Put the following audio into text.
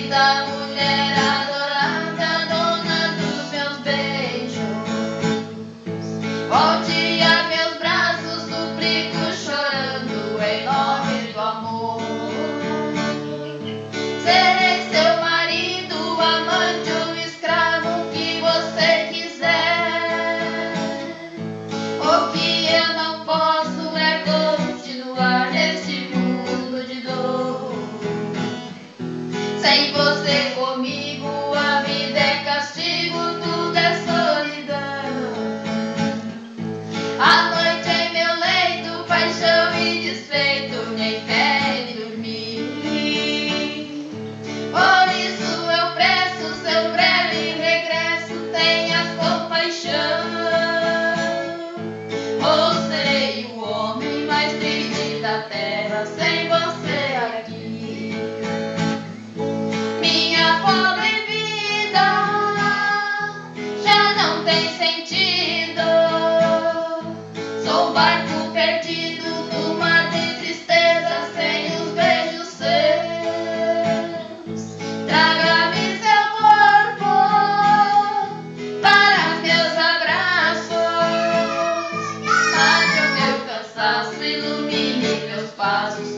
querida mulher adorada, dona dos meus beijos, volte a meus braços, suplico chorando em nome do amor. Serei seu marido, amante ou escravo, o que você quiser. O que eu não posso é continuar neste mundo de dor. Sem você comigo, a vida é castigo, tudo é solidão. A noite em meu leito, paixão e despeito, nem quer dormir. Por isso eu peço seu breve regresso, tenha compaixão. Ou serei o homem mais triste da terra sem você aqui. Minha pobre vida já não tem sentido. Sou um barco perdido no mar de tristeza, sem os beijos seus. Traga-me seu corpo para meus abraços. Mate o meu cansaço, ilumine meus passos.